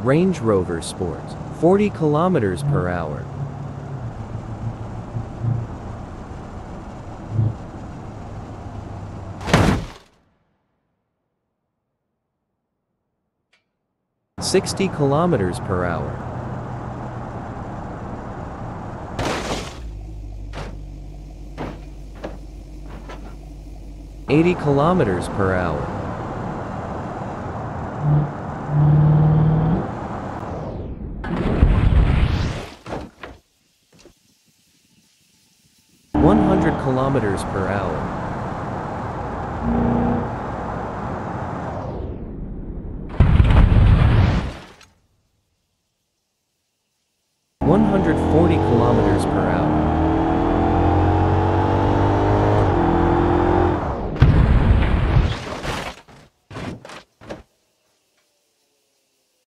Range Rover Sport, 40 kilometers per hour. $60 kilometers per hour. $80 kilometers per hour. $100 kilometers per hour.